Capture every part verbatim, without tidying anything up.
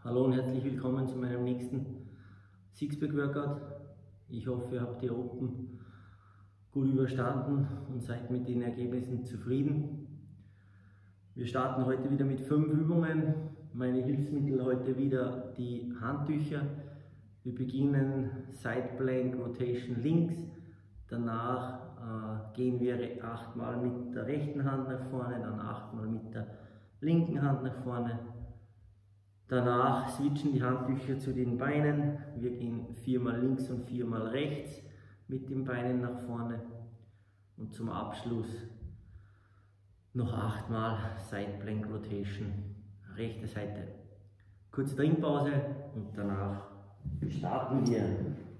Hallo und herzlich willkommen zu meinem nächsten Sixpack Workout. Ich hoffe, ihr habt die Open gut überstanden und seid mit den Ergebnissen zufrieden. Wir starten heute wieder mit fünf Übungen. Meine Hilfsmittel heute wieder die Handtücher. Wir beginnen Side Plank Rotation links. Danach äh, gehen wir achtmal mit der rechten Hand nach vorne, dann achtmal mit der linken Hand nach vorne. Danach switchen die Handtücher zu den Beinen. Wir gehen viermal links und viermal rechts mit den Beinen nach vorne. Und zum Abschluss noch achtmal Side Plank Rotation, rechte Seite. Kurze Trinkpause und danach starten wir.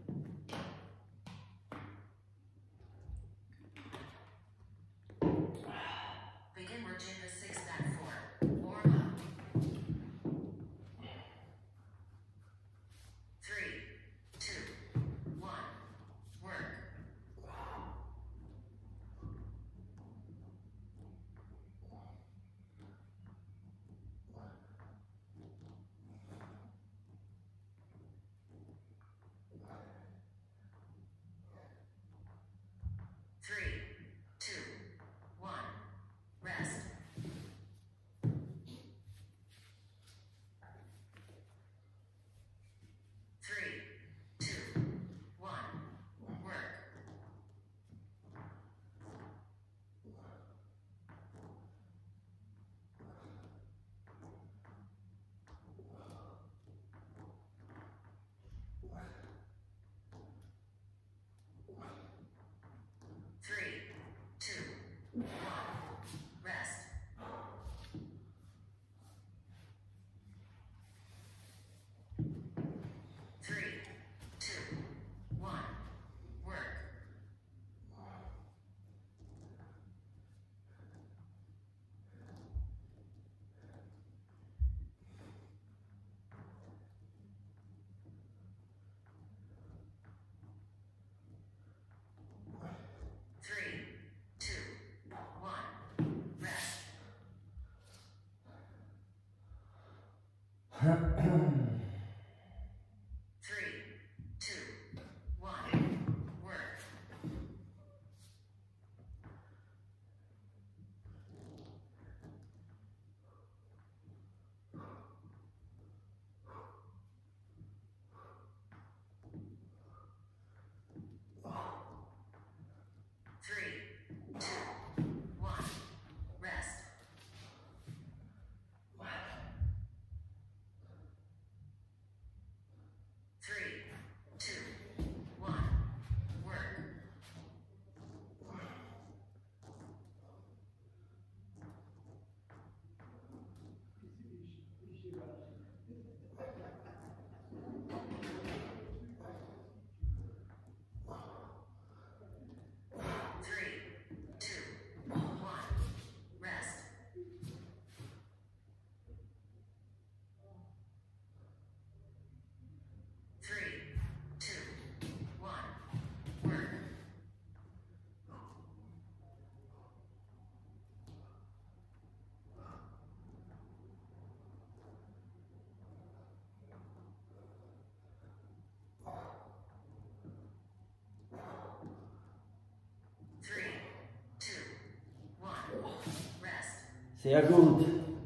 Sehr gut.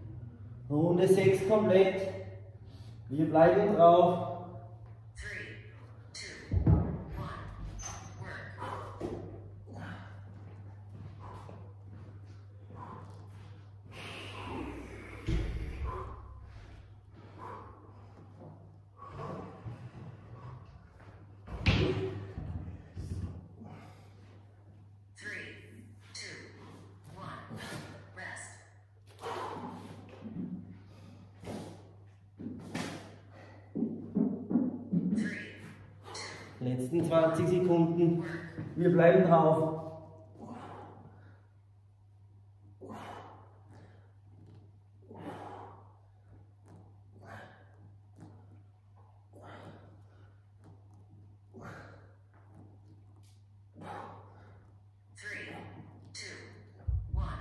Runde sechs komplett. Wir bleiben drauf. Letzten zwanzig Sekunden. Wir bleiben drauf.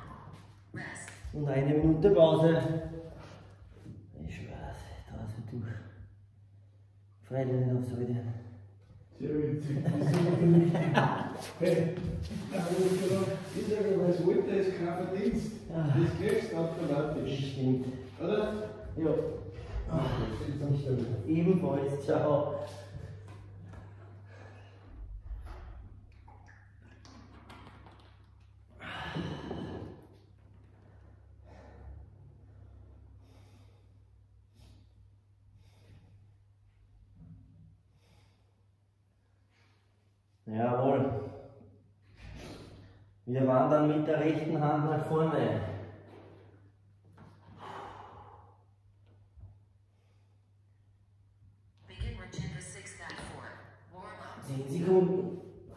Und eine Minute Pause. Ich schwöre, das ist durch. Freilich nicht aufs Heute. Sehr witzig. Hey, ich sage, was wollte, ist kein Verdienst. Das kriegst du automatisch. Das stimmt. Oder? Ja. Ebenfalls, ciao. Jawohl. Wir wandern mit der rechten Hand nach vorne. zehn Sekunden.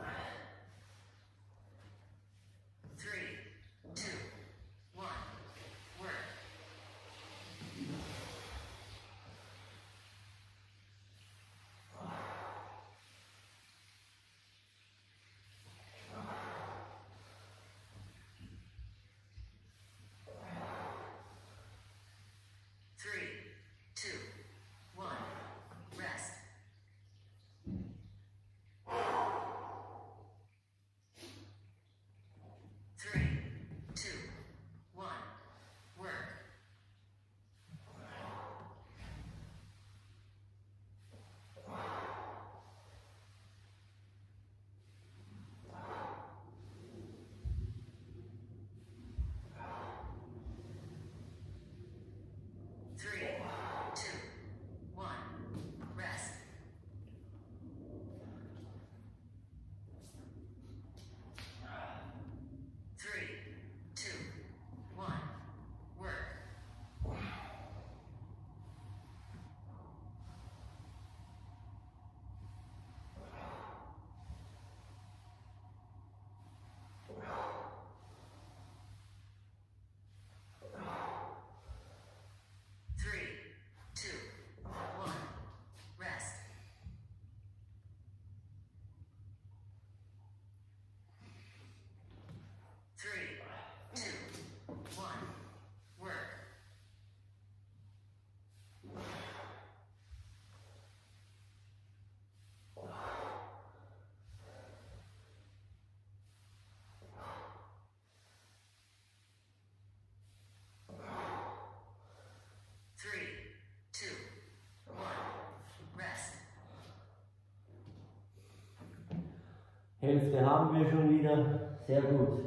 Hälfte haben wir schon wieder. Sehr gut.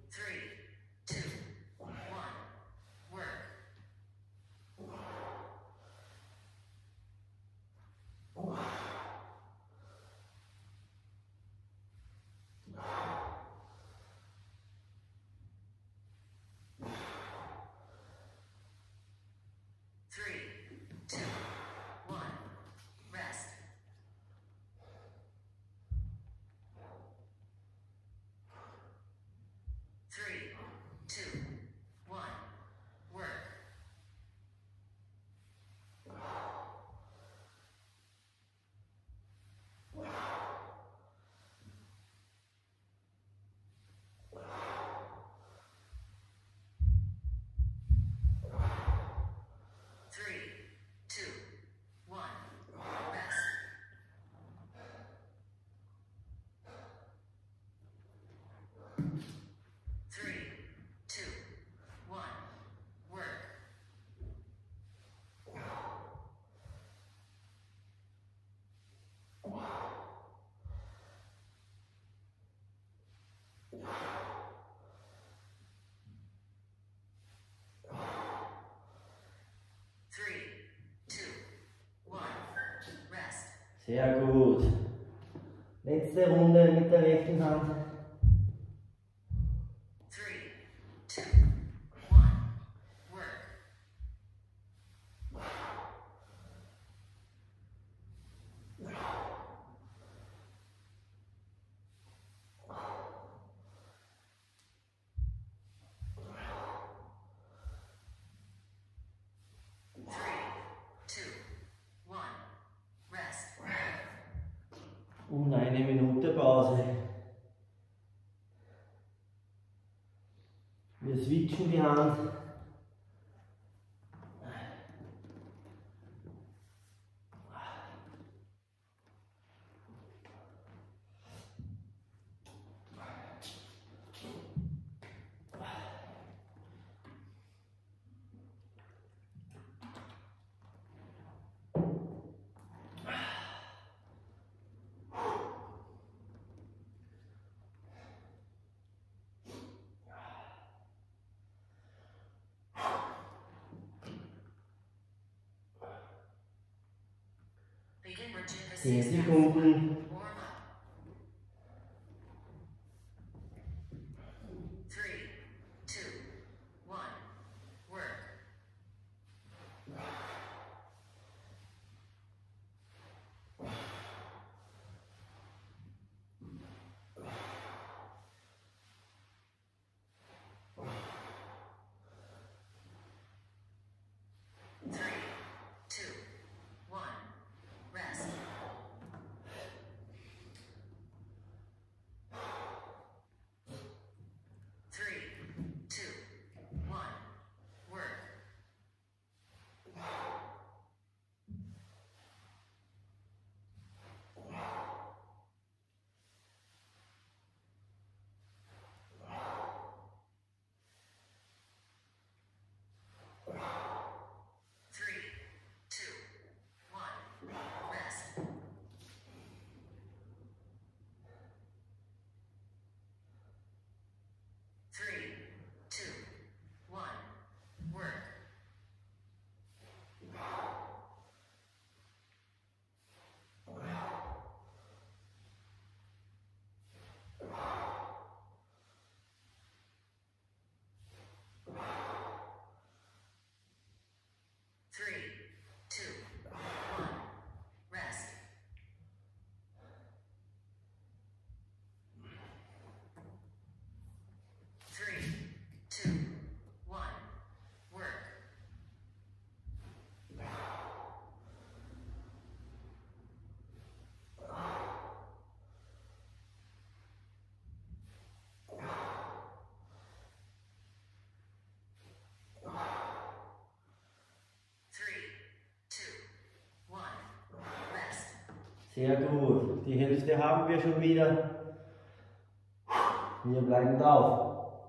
Sehr gut. Letzte Runde mit der rechten Hand. Und eine Minute Pause. Wir switchen die Hand. zehn Sekunden. Sehr gut. Die Hälfte haben wir schon wieder. Wir bleiben drauf.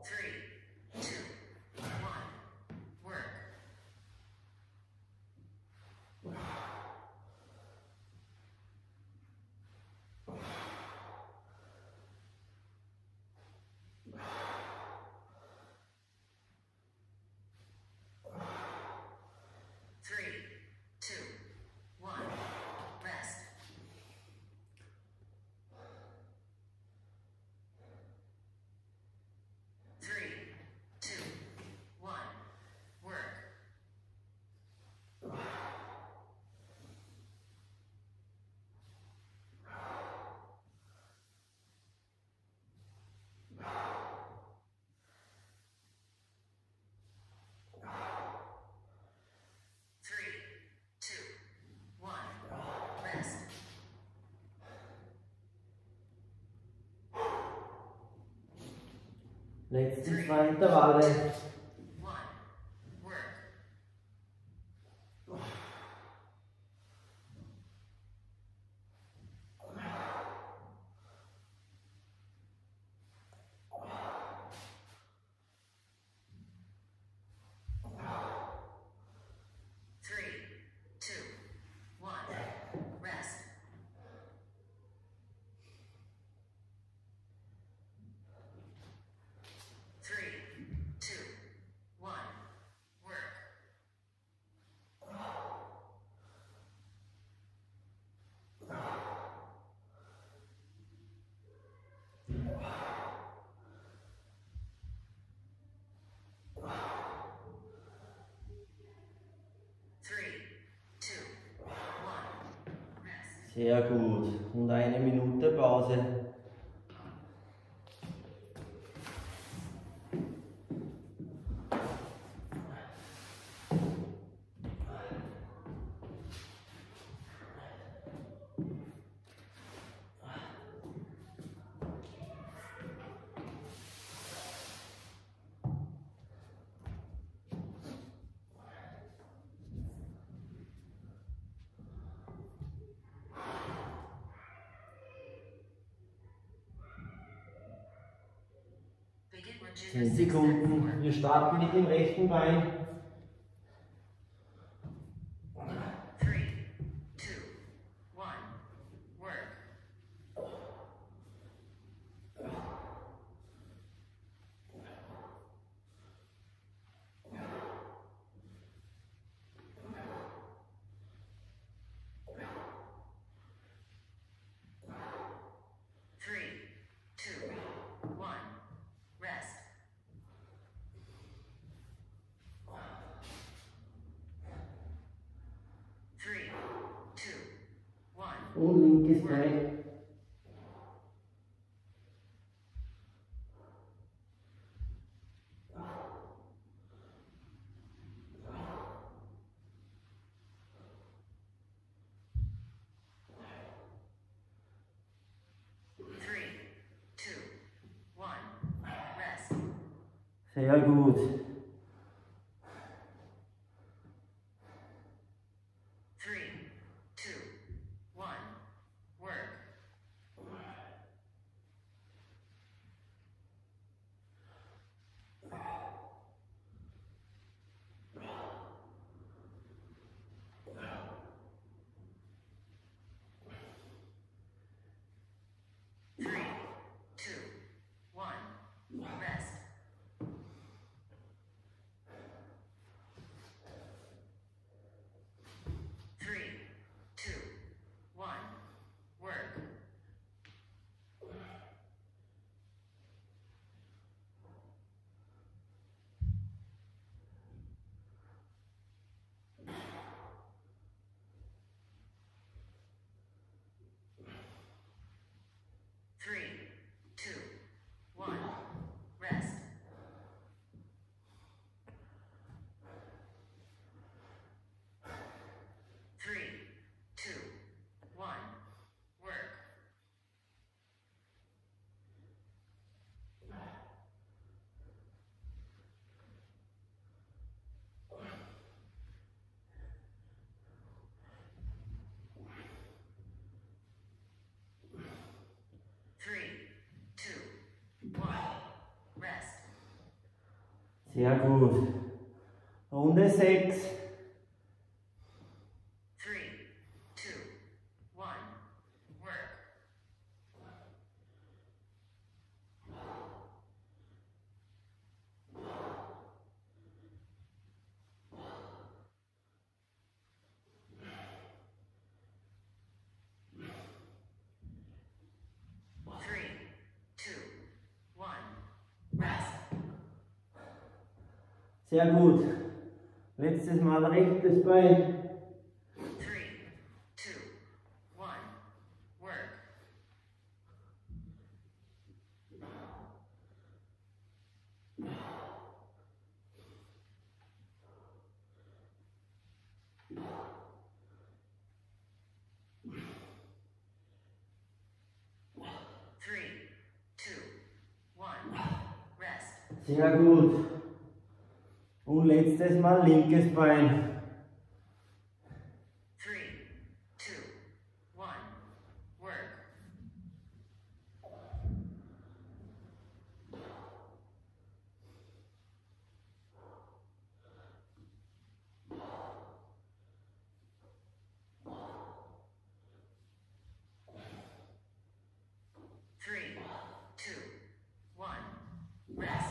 Letzten zwei Intervalle. Sehr gut. Und eine Minute Pause. zehn Sekunden. Wir starten mit dem rechten Bein. Und linkes Bein. Sehr gut. Three, two, one, work. Three, two, one, rest. Three, two, one, work. Three, two, one, rest. Three, two, one, work. Three, two, one, rest. Sehr gut. Runde sechs. Three, two, one, work. Three, two, one, rest. Sehr gut. Letztes Mal rechtes Bein. Three, two, one, work. Three, two, one, rest. Sehr gut. Und letztes Mal linkes Bein. Three, two, one, work. Three, two, one, rest.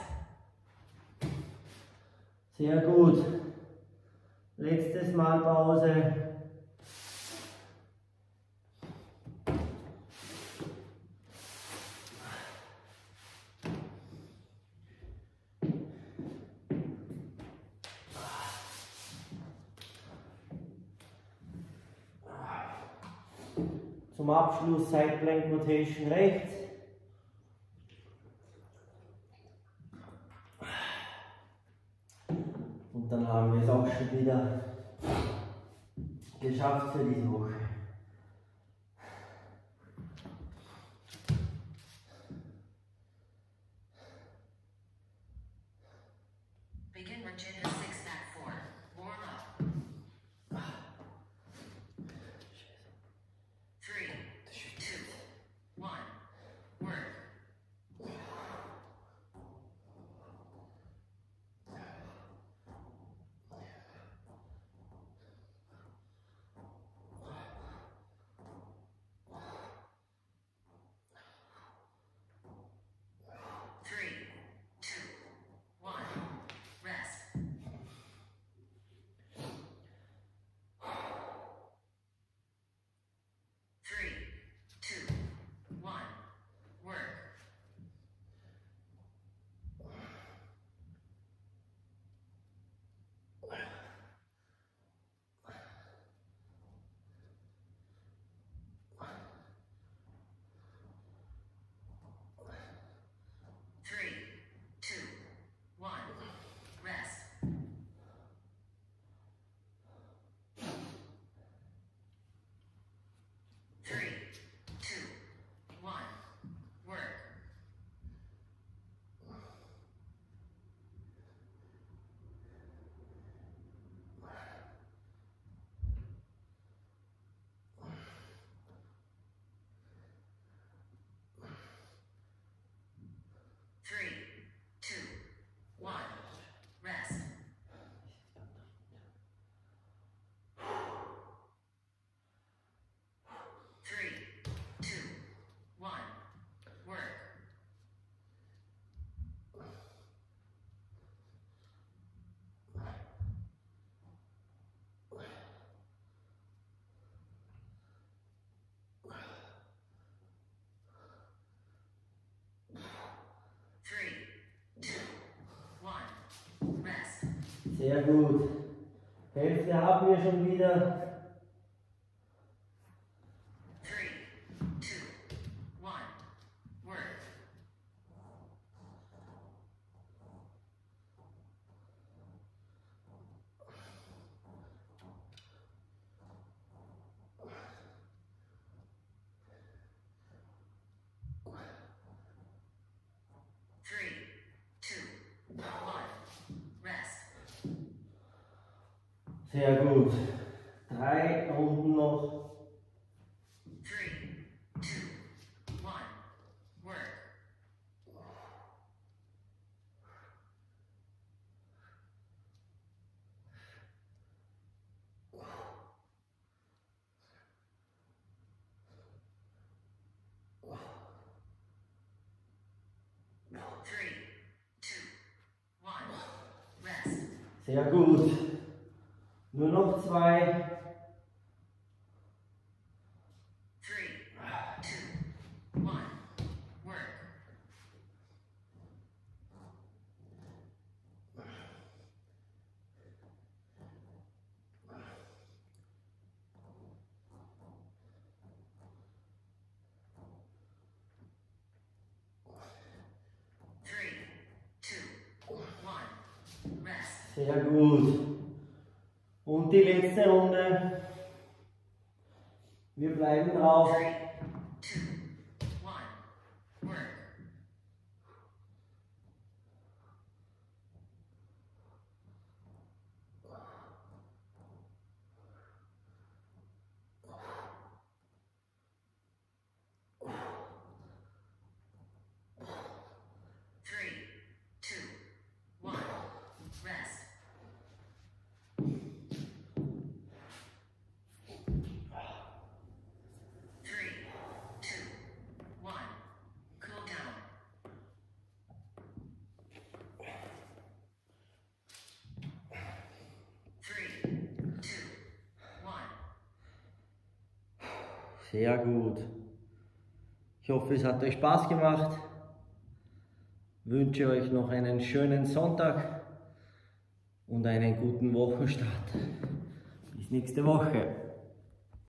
Sehr gut. Letztes Mal Pause. Zum Abschluss Side Plank Rotation rechts. Und dann haben wir es auch schon wieder geschafft für diese Woche. Begin Virginia six back four. Warm up. Three, two, one, work. Three, two, one, rest. Sehr gut. Hälfte haben wir schon wieder. Three, two, one, work. Three, two, one, rest. Sehr gut. Drei Runden noch. Three, two, one, work. Three, two, one, rest. Sehr gut. Nur noch zwei. Three, two, one, work. Three, two, one, rest. Sehr gut. Und die letzte Runde. Wir bleiben drauf. Three, two, one, work. Three, two, one, rest. Three, two, one, cool down. Three, two, one. Sehr gut. Ich hoffe, es hat euch Spaß gemacht. Wünsche euch noch einen schönen Sonntag und einen guten Wochenstart. Bis nächste Woche.